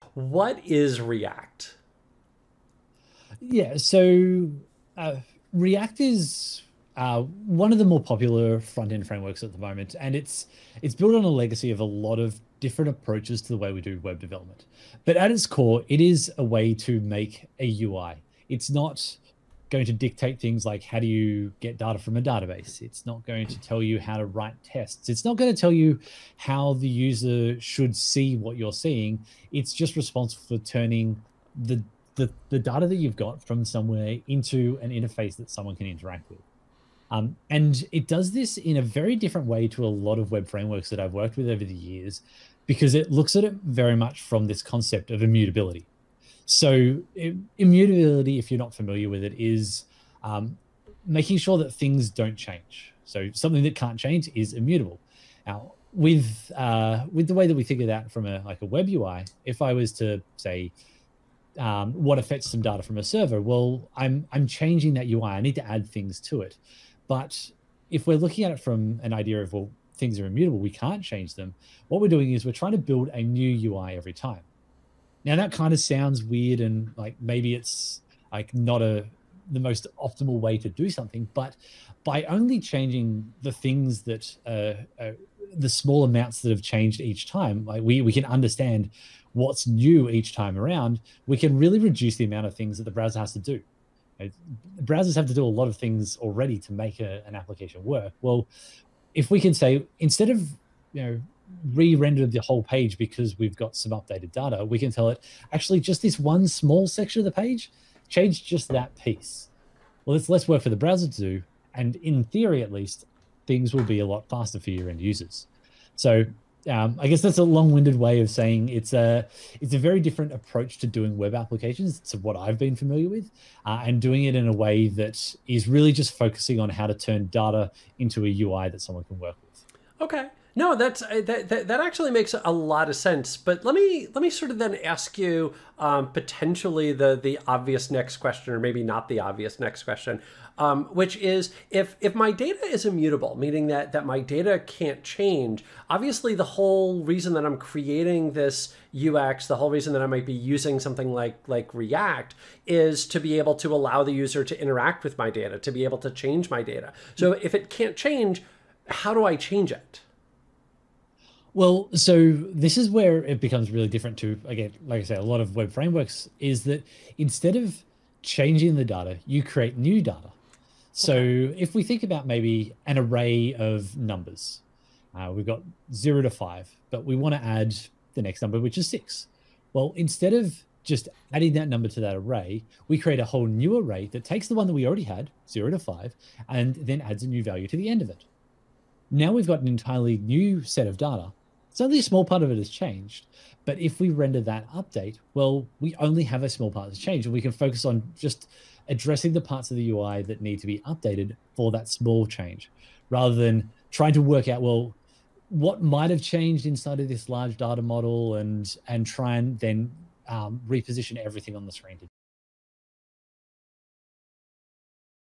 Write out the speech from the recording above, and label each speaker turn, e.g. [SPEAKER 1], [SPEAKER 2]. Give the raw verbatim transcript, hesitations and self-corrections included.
[SPEAKER 1] What is React?
[SPEAKER 2] Yeah, so uh, React is uh, one of the more popular front-end frameworks at the moment, and it's it's built on a legacy of a lot of different approaches to the way we do web development. But at its core, it is a way to make a U I. It's not going to dictate things like how do you get data from a database. It's not going to tell you how to write tests. It's not going to tell you how the user should see what you're seeing. It's just responsible for turning the the, the data that you've got from somewhere into an interface that someone can interact with. Um, and it does this in a very different way to a lot of web frameworks that I've worked with over the years, because it looks at it very much from this concept of immutability. So it, immutability, if you're not familiar with it, is um, making sure that things don't change. So something that can't change is immutable. Now, with uh, with the way that we think of that from a like a web U I, if I was to say um, what affects some data from a server, well, I'm I'm changing that U I. I need to add things to it. But if we're looking at it from an idea of, well, things are immutable, we can't change them. What we're doing is we're trying to build a new U I every time. Now that kind of sounds weird, and like maybe it's like not a the most optimal way to do something, but by only changing the things that uh, uh, the small amounts that have changed each time, like we we can understand what's new each time around. We can really reduce the amount of things that the browser has to do. You know, browsers have to do a lot of things already to make a, an application work. Well, if we can say instead of you know re-render the whole page because we've got some updated data, we can tell it actually just this one small section of the page, change just that piece. Well, it's less work for the browser to do, and in theory at least, things will be a lot faster for your end users. So um, I guess that's a long-winded way of saying it's a it's a very different approach to doing web applications to what I've been familiar with, uh, and doing it in a way that is really just focusing on how to turn data into a U I that someone can work with.
[SPEAKER 1] Okay. No, that's uh, that, that that actually makes a lot of sense. But let me let me sort of then ask you um, potentially the the obvious next question, or maybe not the obvious next question, um, which is if if my data is immutable, meaning that that my data can't change. Obviously, the whole reason that I'm creating this U X, the whole reason that I might be using something like like React, is to be able to allow the user to interact with my data, to be able to change my data. So if it can't change, how do I change it?
[SPEAKER 2] Well, so this is where it becomes really different to, again, like I say, a lot of web frameworks is that instead of changing the data, you create new data. So
[SPEAKER 1] Okay.
[SPEAKER 2] if we think about maybe an array of numbers, uh, we've got zero to five, but we want to add the next number, which is six. Well, instead of just adding that number to that array, we create a whole new array that takes the one that we already had, zero to five, and then adds a new value to the end of it. Now we've got an entirely new set of data. It's only a small part of it has changed, but if we render that update, well, we only have a small part that's changed, and we can focus on just addressing the parts of the U I that need to be updated for that small change, rather than trying to work out, well, what might have changed inside of this large data model, and and try and then um, reposition everything on the screen to